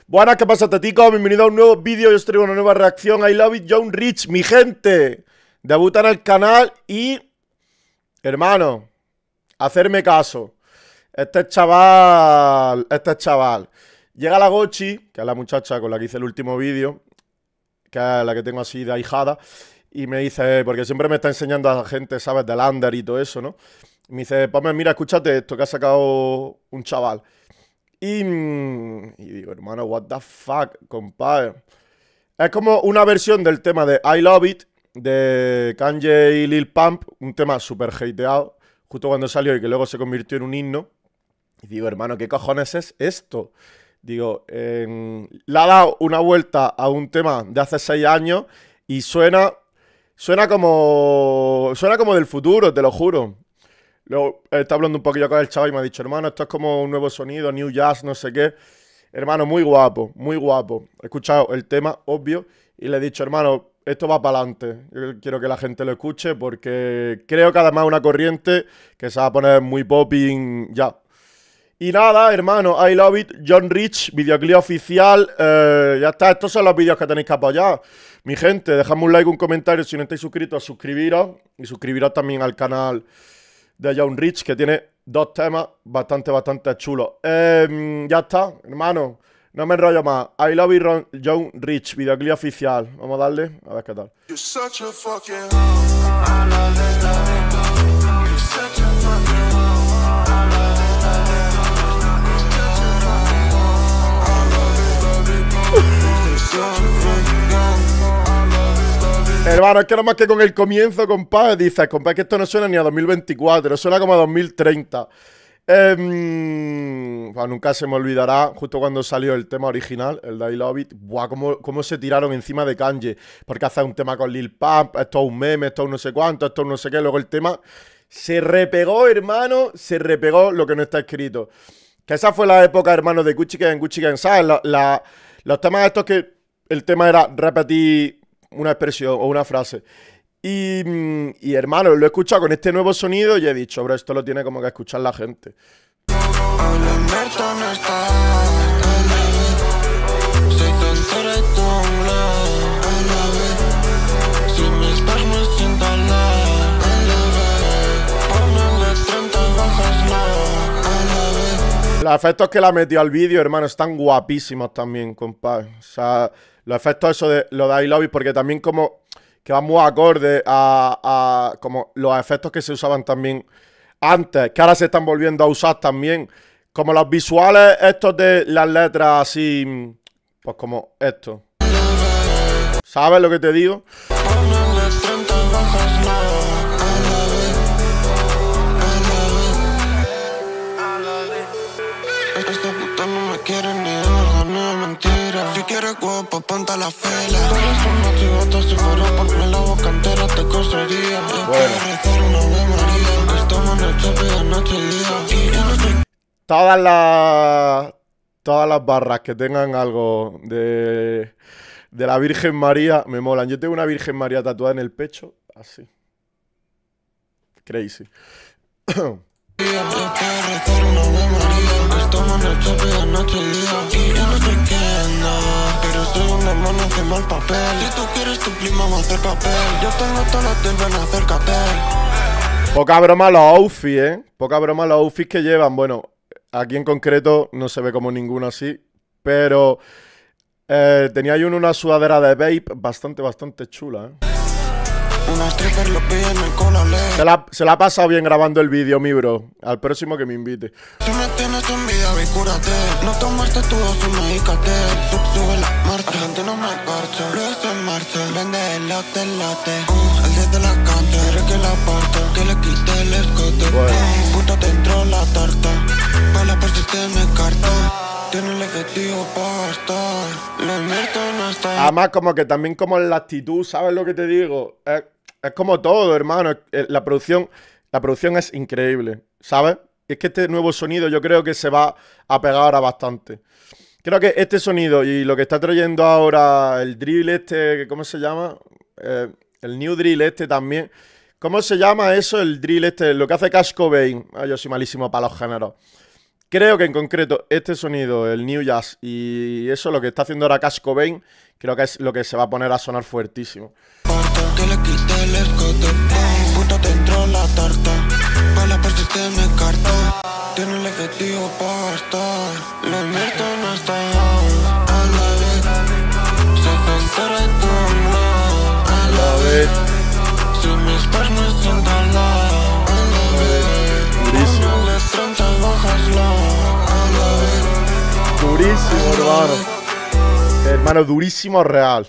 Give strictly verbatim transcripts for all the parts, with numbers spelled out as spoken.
Buenas, ¿qué pasa, Tetico? Bienvenido a un nuevo vídeo. Yo os traigo una nueva reacción a I Love It, Young Rich, mi gente. Debuta en el canal y... hermano, hacerme caso. Este chaval... Este chaval. Llega la Gochi, que es la muchacha con la que hice el último vídeo, que es la que tengo así de ahijada, y me dice, porque siempre me está enseñando a la gente, ¿sabes? Del under y todo eso, ¿no? Y me dice, pues mira, escúchate esto que ha sacado un chaval. Y, y digo, hermano, what the fuck, compadre. Es como una versión del tema de I Love It, de Kanye y Lil Pump, un tema súper hateado, justo cuando salió y que luego se convirtió en un himno. Y digo, hermano, ¿qué cojones es esto? Digo, eh, le ha dado una vuelta a un tema de hace seis años y suena, suena como, suena como del futuro, te lo juro. Luego está hablando un poquillo con el chaval y me ha dicho, hermano, esto es como un nuevo sonido, New Jazz, no sé qué. Hermano, muy guapo, muy guapo. He escuchado el tema, obvio, y le he dicho, hermano, esto va para adelante. Yo quiero que la gente lo escuche porque creo que además es una corriente que se va a poner muy popping ya. Y nada, hermano, I Love It, Young Rich, videoclip oficial. Eh, ya está, estos son los vídeos que tenéis que apoyar. Mi gente, dejadme un like, un comentario. Si no estáis suscritos, suscribiros. Y suscribiros también al canal de Young Rich, que tiene dos temas bastante, bastante chulos. Eh, ya está, hermano. No me enrollo más. I Love It, Young Rich, videoclip oficial. Vamos a darle, a ver qué tal. Hermano, es que nada más que con el comienzo, compadre, dices, compadre, que esto no suena ni a dos mil veinticuatro, suena como a dos mil treinta. Eh, bueno, nunca se me olvidará, justo cuando salió el tema original, el de I Love It, buah, cómo, cómo se tiraron encima de Kanye, porque hace un tema con Lil Pump, esto es un meme, esto es no sé cuánto, esto es no sé qué, luego el tema se repegó, hermano, se repegó lo que no está escrito. Que esa fue la época, hermano, de Gucci Gang, Gucci Gang, ¿sabes? La, la, los temas estos que el tema era repetir una expresión o una frase. Y, y hermano, lo he escuchado con este nuevo sonido y he dicho, bro, esto lo tiene como que escuchar la gente. Los efectos que le ha metido al vídeo, hermano, están guapísimos también, compadre. O sea, los efectos eso de lo de I Love It, porque también como que va muy acorde a, a como los efectos que se usaban también antes, que ahora se están volviendo a usar también. Como los visuales estos de las letras así, pues como esto. ¿Sabes lo que te digo? Si quieres guapo, ponte a la fela. Todas son motivadas, si fuera por mí la boca entera te cosería. Yo quiero rezar una Ave María, que estamos en el chope de noche y día. Y yo no soy... Todas las... Todas las barras que tengan algo de... De la Virgen María me molan. Yo tengo una Virgen María tatuada en el pecho, así. Crazy. Yo quiero rezar una Ave María, que estamos en el chope de noche y día. Y yo no sé quién no, pero soy un demonio encima del papel. Si tú quieres tu prima vamos a hacer papel. Yo tengo todas las del ven acércate. Poca broma los outfits, ¿eh? Poca broma los outfits que llevan. Bueno, aquí en concreto no se ve como ninguno así, pero eh, tenía ahí uno una sudadera de Vape bastante, bastante chula, ¿eh? Una stripper lo pide en el colale. Se la, se la ha pasado bien grabando el vídeo, mi bro. Al próximo que me invite. Si me tienes envidia, ve cúrate. No tomaste tu dosis, medícate. Sub, sube la marcha. La gente no me parcha. Luis en marcha. Vende el lote, el lote. Uh, el diez de la cancha. Quiere que la parta. Que le quite el escote. Bueno. Uh, puta, te entró la tarta. Pa' la persiste me carta. Tiene el efectivo pa' gastar. Le invierto en hasta... Además, como que también como en la actitud, ¿sabes lo que te digo? Es, es como todo, hermano. La producción, la producción es increíble, ¿sabes? Es que este nuevo sonido yo creo que se va a pegar ahora bastante. Creo que este sonido y lo que está trayendo ahora el drill este, ¿cómo se llama? Eh, el new drill este también. ¿Cómo se llama eso? El drill este, lo que hace Cash Cobain. Ah, yo soy malísimo para los géneros. creo que en concreto este sonido, el New Jazz y eso, lo que está haciendo ahora Cash Cobain, creo que es lo que se va a poner a sonar fuertísimo. Que le quite el escote, puta dentro la tarta, pa' la persiste me carta, tiene el efectivo pa' gastar, lo invierto en esta a la vez, se centra en tu lado, a la vez, si mis pers me sientan lado, a la vez, durísimo, no le treinta bájaslo, a la vez, durísimo, hermano, hermano, durísimo real.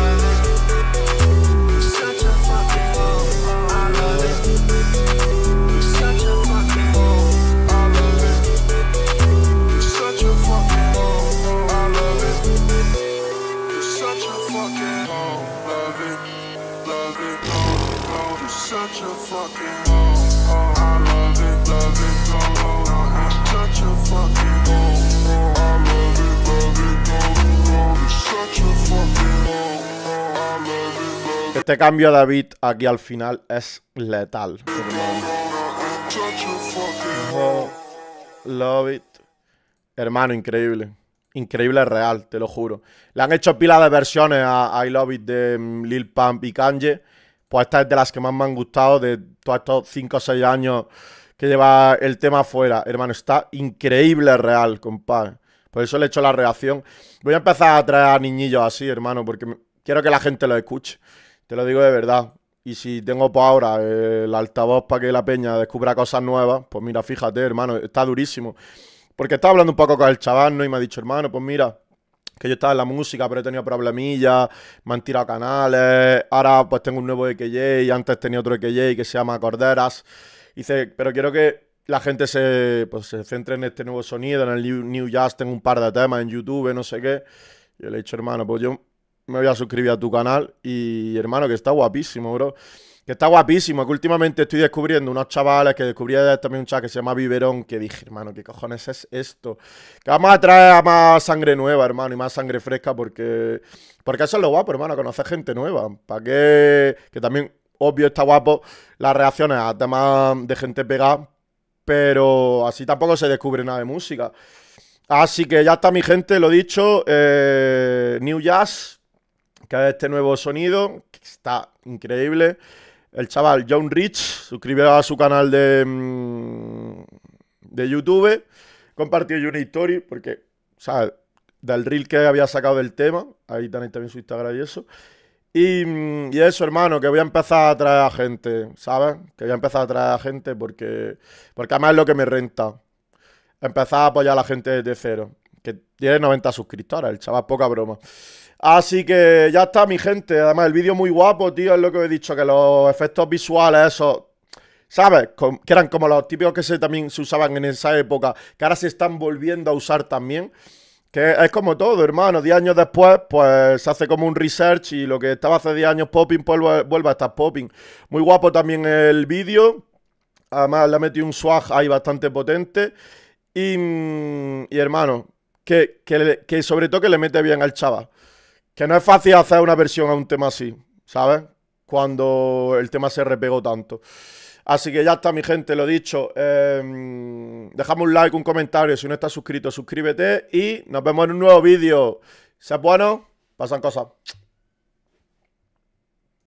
Este cambio de beat aquí al final es letal. Oh, love it. Hermano, increíble. Increíble real, te lo juro. Le han hecho pila de versiones a I Love It de um, Lil Pump y Kanye. Pues esta es de las que más me han gustado de todos estos cinco o seis años que lleva el tema afuera. Hermano, está increíble real, compadre. Por eso le he hecho la reacción. Voy a empezar a traer a niñillos así, hermano, porque me... quiero que la gente lo escuche. Te lo digo de verdad. Y si tengo por ahora eh, el altavoz para que la peña descubra cosas nuevas, pues mira, fíjate, hermano, está durísimo. Porque estaba hablando un poco con el chaval, ¿no? Y me ha dicho, hermano, pues mira, que yo estaba en la música, pero he tenido problemillas, me han tirado canales, ahora pues tengo un nuevo E K J, y antes tenía otro E K J que se llama Corderas. Dice, pero quiero que la gente se, pues, se centre en este nuevo sonido, en el New, New Jazz, tengo un par de temas en YouTube, no sé qué. Y yo le he dicho, hermano, pues yo me voy a suscribir a tu canal y, hermano, que está guapísimo, bro. Que está guapísimo, que últimamente estoy descubriendo unos chavales, que descubrí también un chaval que se llama Biberón, que dije, hermano, ¿qué cojones es esto? Que vamos a traer a más sangre nueva, hermano, y más sangre fresca, porque porque eso es lo guapo, hermano, conocer gente nueva. ¿Para qué? Que también, obvio, está guapo las reacciones a temas de gente pegada, pero así tampoco se descubre nada de música. Así que ya está, mi gente, lo dicho, eh, New Jazz, que es este nuevo sonido, que está increíble. El chaval John Rich, suscribió a su canal de, de YouTube, compartió yo una story, porque, ¿sabes? Del reel que había sacado del tema, ahí tenéis también su Instagram y eso. Y, y eso, hermano, que voy a empezar a traer a gente, ¿sabes? Que voy a empezar a traer a gente porque, porque además es lo que me renta. Empezar a apoyar a la gente desde cero, que tiene noventa suscriptores, el chaval, poca broma. Así que ya está, mi gente. Además, el vídeo muy guapo, tío. Es lo que os he dicho, que los efectos visuales, esos, ¿sabes? Com que eran como los típicos que se, también se usaban en esa época, que ahora se están volviendo a usar también. Que es como todo, hermano. Diez años después, pues se hace como un research y lo que estaba hace diez años popping, pues vuelve a estar popping. Muy guapo también el vídeo. Además, le ha metido un swag ahí bastante potente. Y, y hermano, que, que, que sobre todo que le mete bien al chaval. Que no es fácil hacer una versión a un tema así, ¿sabes? Cuando el tema se repegó tanto. Así que ya está, mi gente, lo dicho. Eh, dejadme un like, un comentario. Si no estás suscrito, suscríbete. Y nos vemos en un nuevo vídeo. Sé bueno, pasan cosas.